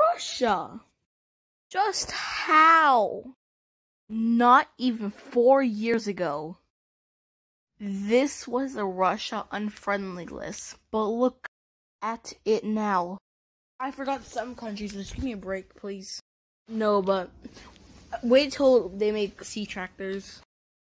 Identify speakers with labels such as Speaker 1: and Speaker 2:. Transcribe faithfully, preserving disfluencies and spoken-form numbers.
Speaker 1: Russia. Just how? Not even four years ago, this was a Russia unfriendly list, but look at it now. I forgot some countries. Just give me a break, please. No, but wait till they make sea tractors.